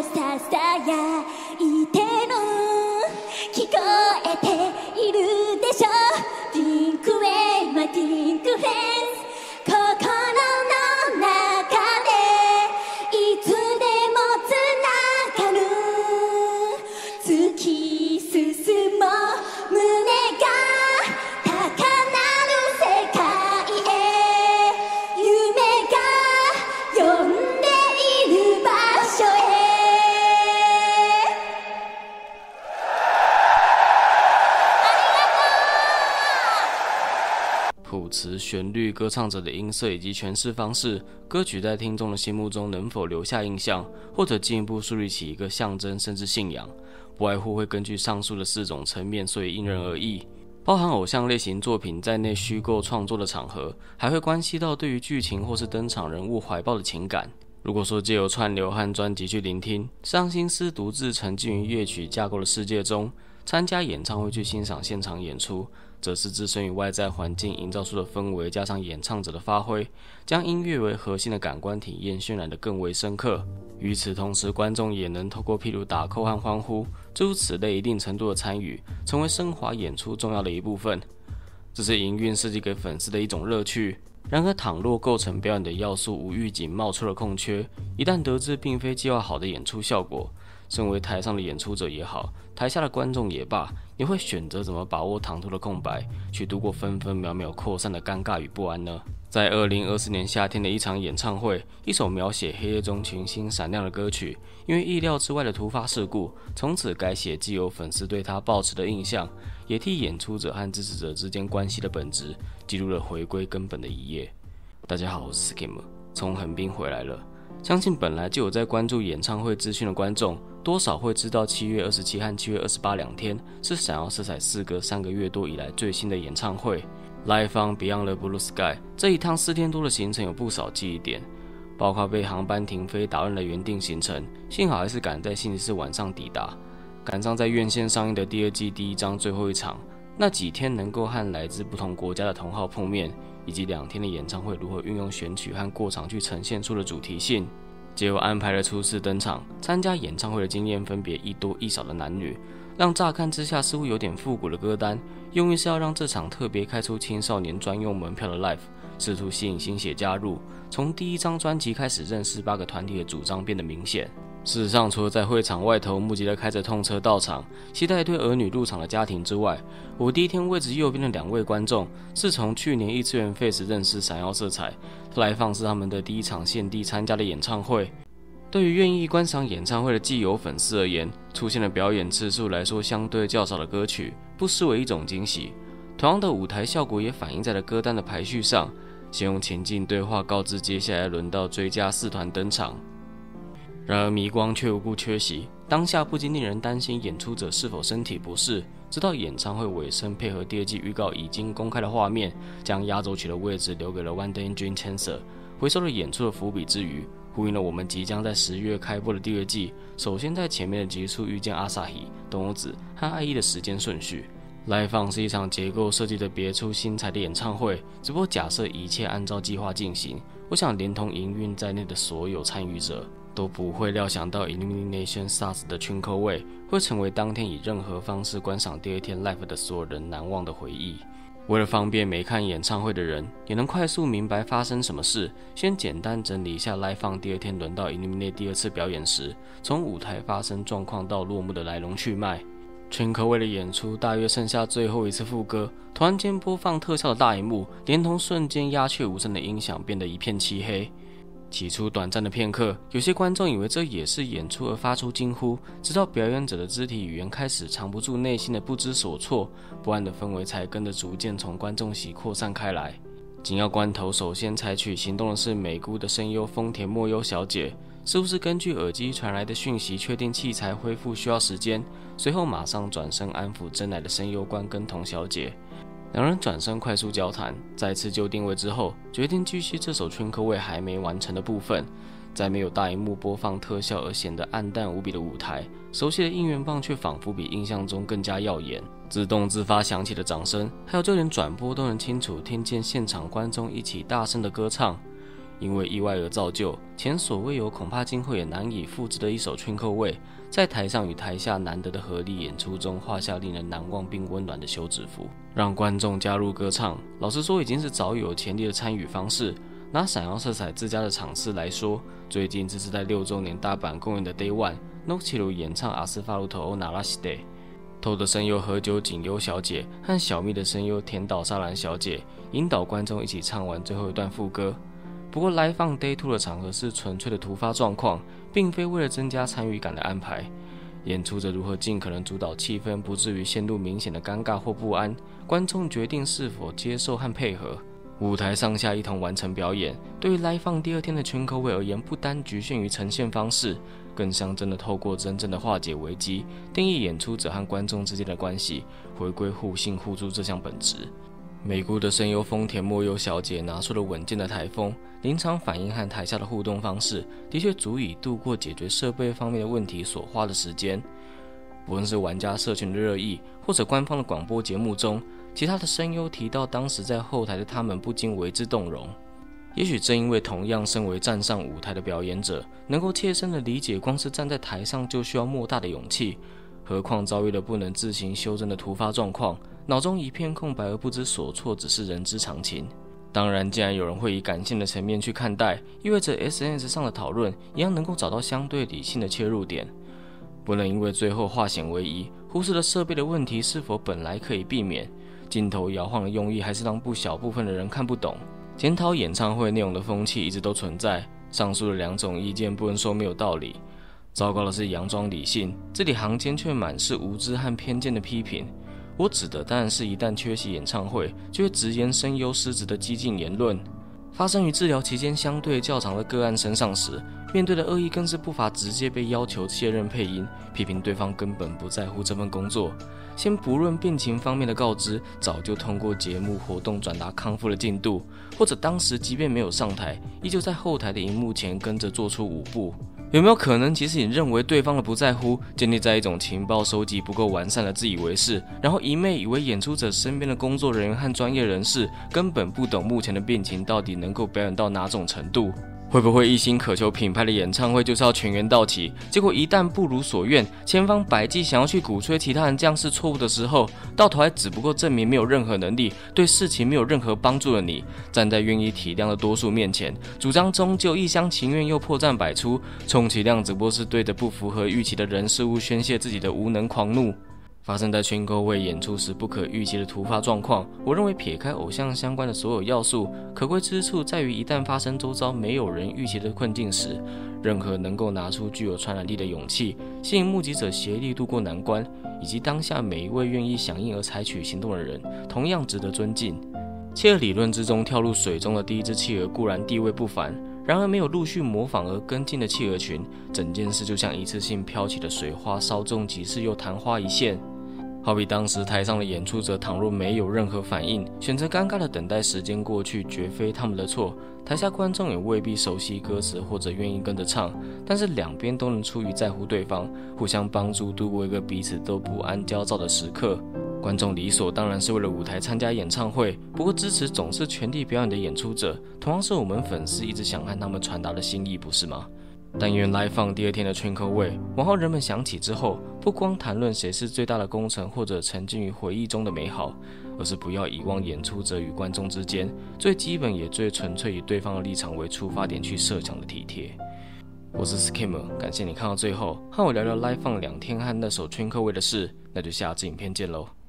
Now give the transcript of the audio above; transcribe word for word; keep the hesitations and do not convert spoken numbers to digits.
ささやいてる聞こえているでしょディンクウェイマディンクフェンス心の中でいつでもつながる突き進もう胸が高鳴る世界へ夢が呼んでいる場所へ谱词、旋律、歌唱者的音色以及诠释方式，歌曲在听众的心目中能否留下印象，或者进一步树立起一个象征甚至信仰，不外乎会根据上述的四种层面，所以因人而异。包含偶像类型作品在内虚构创作的场合，还会关系到对于剧情或是登场人物怀抱的情感。如果说借由串流和专辑去聆听，让心思独自沉浸于乐曲架构的世界中，参加演唱会去欣赏现场演出，则是置身于外在环境营造出的氛围，加上演唱者的发挥，将音乐为核心的感官体验渲染得更为深刻。与此同时，观众也能透过譬如打 call 和欢呼，诸如此类一定程度的参与，成为升华演出重要的一部分。这是营运设计给粉丝的一种乐趣。然而，倘若构成表演的要素无预警冒出了空缺，一旦得知并非计划好的演出效果，身为台上的演出者也好，台下的观众也罢，也会选择怎么把握唐突的空白，去度过分分秒秒扩散的尴尬与不安呢？在二零二四年夏天的一场演唱会，一首描写黑夜中群星闪亮的歌曲，因为意料之外的突发事故，从此改写既有粉丝对他抱持的印象，也替演出者和支持者之间关系的本质记录了回归根本的一页。大家好，我是 Skim， 从横滨回来了。相信本来就有在关注演唱会资讯的观众，多少会知道七月二十七和七月二十八两天是闪耀色彩四隔三个月多以来最新的演唱会。Live on Beyond the Blue Sky 这一趟四天多的行程有不少记忆点，包括被航班停飞打乱了原定行程，幸好还是赶在星期四晚上抵达，赶上在院线上映的第二季第一章最后一场，那几天能够和来自不同国家的同好碰面，以及两天的演唱会如何运用选曲和过场去呈现出的主题性。结果安排了初次登场参加演唱会的经验分别一多一少的男女，让乍看之下似乎有点复古的歌单，用意是要让这场特别开出青少年专用门票的 Live 试图吸引新血加入，从第一张专辑开始认识八个团体的主张变得明显。事实上，除了在会场外头目击了开着痛车到场期待一对儿女入场的家庭之外，我第一天位置右边的两位观众是从去年异次元 Face 认识闪耀色彩，来放是他们的第一场现地参加的演唱会。对于愿意观赏演唱会的既有粉丝而言，出现了表演次数来说相对较少的歌曲，不失为一种惊喜。同样的舞台效果也反映在了歌单的排序上，先用情境对话告知接下来轮到追加四团登场。然而迷光却无故缺席，当下不禁令人担心演出者是否身体不适。直到演唱会尾声，配合第二季预告已经公开的画面，将压轴曲的位置留给了 One Day Dream Chaser， 回收了演出的伏笔之余，呼应了我们即将在十月开播的第二季。首先在前面的集数遇见阿萨希、东欧子和爱一的时间顺序。Live on 是一场结构设计的别出心裁的演唱会，只不过假设一切按照计划进行，我想连同营运在内的所有参与者都不会料想到 Illumination Stars 的群口味会成为当天以任何方式观赏第二天 Live 的所有人难忘的回忆。为了方便没看演唱会的人也能快速明白发生什么事，先简单整理一下 Live on 第二天轮到 Illuminate 第二次表演时，从舞台发生状况到落幕的来龙去脉。群口味的演出大约剩下最后一次副歌，突然间播放特效的大萤幕，连同瞬间鸦雀无声的音响变得一片漆黑。起初短暂的片刻，有些观众以为这也是演出而发出惊呼，直到表演者的肢体语言开始藏不住内心的不知所措，不安的氛围才跟着逐渐从观众席扩散开来。紧要关头，首先采取行动的是美姑的声优丰田莫优小姐，似乎是根据耳机传来的讯息确定器材恢复需要时间，随后马上转身安抚真乃的声优官跟童小姐。两人转身快速交谈，再次就定位之后，决定继续这首 Twinkle 还没完成的部分。在没有大荧幕播放特效而显得暗淡无比的舞台，熟悉的应援棒却仿佛比印象中更加耀眼。自动自发响起的掌声，还有就连转播都能清楚听见现场观众一起大声的歌唱。 因为意外而造就，前所未有，恐怕今后也难以复制的一首 Twinkle Way， 在台上与台下难得的合力演出中，画下令人难忘并温暖的休止符，让观众加入歌唱。老实说，已经是早有潜力的参与方式。拿闪耀色彩自家的场次来说，最近这是在六周年大阪公演的 Day One，Nochiru 演唱阿斯法鲁头欧拿拉西 Day。透的声优河久景优小姐和小蜜的声优田岛沙兰小姐引导观众一起唱完最后一段副歌。不过来放 Day Two 的场合是纯粹的突发状况，并非为了增加参与感的安排。演出者如何尽可能主导气氛，不至于陷入明显的尴尬或不安，观众决定是否接受和配合。舞台上下一同完成表演，对于来放第二天的Twinkle Way而言，不单局限于呈现方式，更象征的透过真正的化解危机，定义演出者和观众之间的关系，回归互信互助这项本质。美国的声优丰田莫优小姐拿出了稳健的台风，临场反应和台下的互动方式，的确足以度过解决设备方面的问题所花的时间。无论是玩家社群的热议，或者官方的广播节目中，其他的声优提到当时在后台的他们不禁为之动容。也许正因为同样身为站上舞台的表演者，能够切身的理解光是站在台上就需要莫大的勇气，何况遭遇了不能自行修正的突发状况，脑中一片空白而不知所措只是人之常情。当然，既然有人会以感性的层面去看待，意味着 S N S 上的讨论一样能够找到相对理性的切入点，不能因为最后化险为夷，忽视了设备的问题是否本来可以避免。镜头摇晃的用意还是让不小部分的人看不懂。检讨演唱会内容的风气一直都存在，上述的两种意见不能说没有道理。糟糕的是佯装理性，这里行间却满是无知和偏见的批评。我指的当然是一旦缺席演唱会，就会直言声优失职的激进言论。发生于治疗期间相对较长的个案身上时，面对的恶意更是不乏直接被要求卸任配音，批评对方根本不在乎这份工作。先不论病情方面的告知，早就通过节目活动转达康复的进度，或者当时即便没有上台，依旧在后台的荧幕前跟着做出舞步。有没有可能，其实你认为对方的不在乎，建立在一种情报收集不够完善的自以为是，然后一昧以为演出者身边的工作人员和专业人士根本不懂目前的病情到底能够表演到哪种程度？会不会一心渴求品牌的演唱会就是要全员到齐，结果一旦不如所愿，千方百计想要去鼓吹其他人这样是错误的时候，到头来只不过证明没有任何能力，对事情没有任何帮助的你，站在愿意体谅的多数面前，主张终究一厢情愿又破绽百出，充其量只不过是对着不符合预期的人事物宣泄自己的无能狂怒。发生在Twinkle Way演出时不可预期的突发状况，我认为撇开偶像相关的所有要素，可贵之处在于一旦发生周遭没有人预期的困境时，任何能够拿出具有传染力的勇气，吸引目击者协力度过难关，以及当下每一位愿意响应而采取行动的人，同样值得尊敬。企鹅理论之中跳入水中的第一只企鹅固然地位不凡，然而没有陆续模仿而跟进的企鹅群，整件事就像一次性飘起的水花，稍纵即逝又昙花一现。好比当时台上的演出者倘若没有任何反应，选择尴尬的等待时间过去，绝非他们的错。台下观众也未必熟悉歌词或者愿意跟着唱，但是两边都能出于在乎对方，互相帮助度过一个彼此都不安焦躁的时刻。观众理所当然是为了舞台参加演唱会，不过支持总是全力表演的演出者，同样是我们粉丝一直想和他们传达的心意，不是吗？但愿来放第二天的Twinkle Way，往后人们想起之后，不光谈论谁是最大的功臣或者沉浸于回忆中的美好，而是不要遗忘演出者与观众之间最基本也最纯粹以对方的立场为出发点去设想的体贴。我是 Skimmer， 感谢你看到最后，和我聊聊来放两天和那首Twinkle Way的事，那就下支影片见喽。